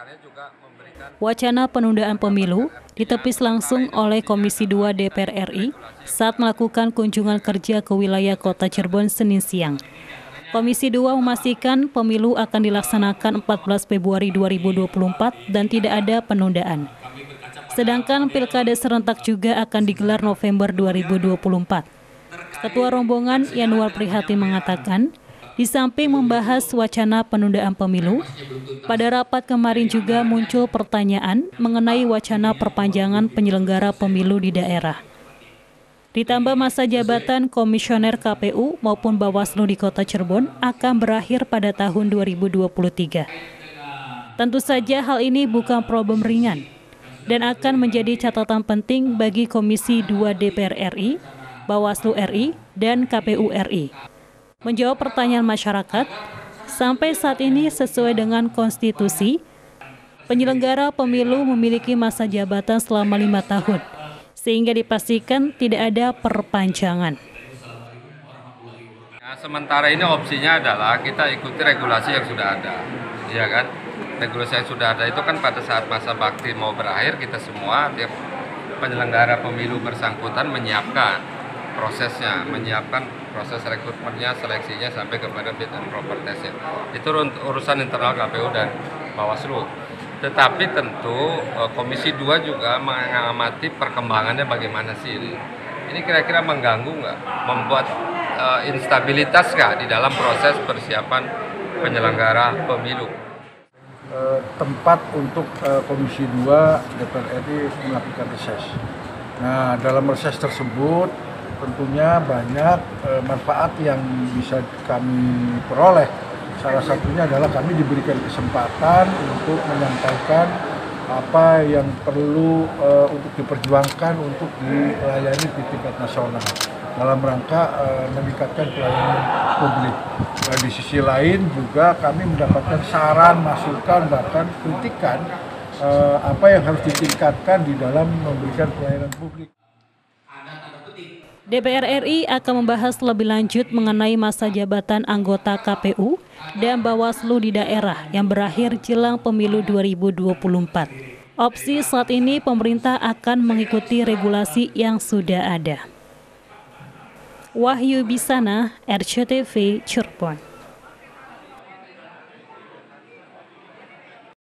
Wacana penundaan pemilu ditepis langsung oleh Komisi 2 DPR RI saat melakukan kunjungan kerja ke wilayah Kota Cirebon Senin siang. Komisi 2 memastikan pemilu akan dilaksanakan 14 Februari 2024 dan tidak ada penundaan. Sedangkan pilkada serentak juga akan digelar November 2024. Ketua rombongan Yanuar Prihatin mengatakan, di samping membahas wacana penundaan pemilu, pada rapat kemarin juga muncul pertanyaan mengenai wacana perpanjangan penyelenggara pemilu di daerah. Ditambah masa jabatan komisioner KPU maupun Bawaslu di Kota Cirebon akan berakhir pada tahun 2023. Tentu saja hal ini bukan problem ringan dan akan menjadi catatan penting bagi Komisi 2 DPR RI, Bawaslu RI, dan KPU RI. Menjawab pertanyaan masyarakat, sampai saat ini sesuai dengan konstitusi, penyelenggara pemilu memiliki masa jabatan selama 5 tahun, sehingga dipastikan tidak ada perpanjangan. Nah, sementara ini opsinya adalah kita ikuti regulasi yang sudah ada, ya kan? Regulasi yang sudah ada itu kan pada saat masa bakti mau berakhir, kita semua tiap penyelenggara pemilu bersangkutan menyiapkan prosesnya, menyiapkan proses rekrutmennya, seleksinya sampai kepada fit and proper test. Itu urusan internal KPU dan Bawaslu. Tetapi tentu Komisi 2 juga mengamati perkembangannya bagaimana sih ini. Ini kira-kira mengganggu nggak, membuat instabilitas nggak di dalam proses persiapan penyelenggara pemilu. Tempat untuk Komisi 2 DPR RI melakukan reses. Nah, dalam reses tersebut tentunya banyak manfaat yang bisa kami peroleh. Salah satunya adalah kami diberikan kesempatan untuk menyampaikan apa yang perlu untuk diperjuangkan untuk dilayani di tingkat nasional dalam rangka meningkatkan pelayanan publik. Di sisi lain juga kami mendapatkan saran, masukan, bahkan kritikan apa yang harus ditingkatkan di dalam memberikan pelayanan publik. DPR RI akan membahas lebih lanjut mengenai masa jabatan anggota KPU dan Bawaslu di daerah yang berakhir jelang pemilu 2024. Opsi saat ini pemerintah akan mengikuti regulasi yang sudah ada. Wahyu Bisana, RCTV, Cirebon.